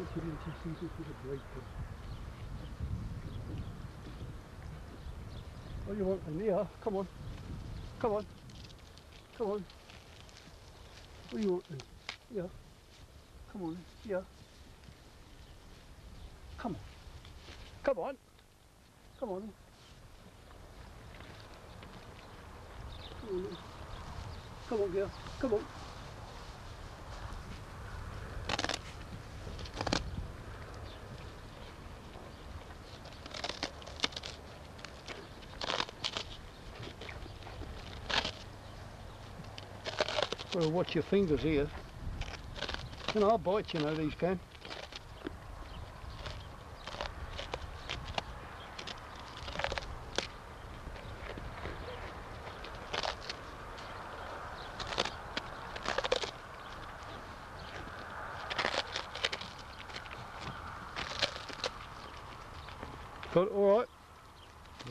it into see if we could break them. What do you want in here? Come on. Come on. Come on. What do you want then? Yeah. Come on. Yeah. Come on. Come on. Come on. Come on. Come on, girl. Come on. Well, watch your fingers here. And I'll bite, you know, these can. Got it all right? Yeah.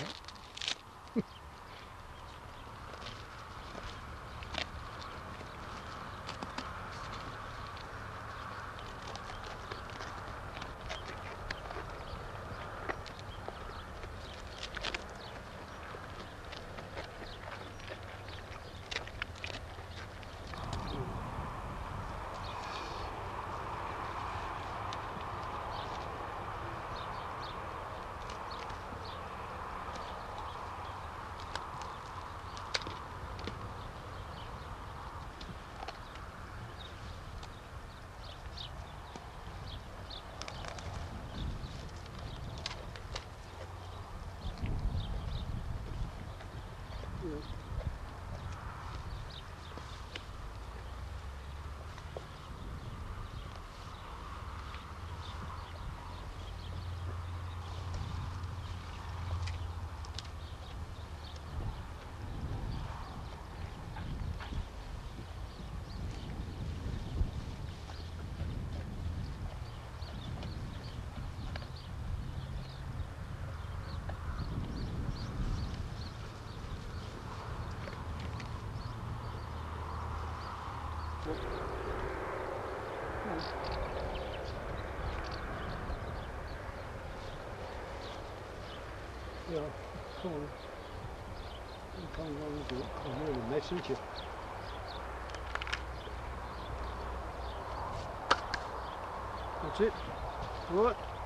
Yeah, come on. You can't go and do it. I'm really messing you. That's it. All right.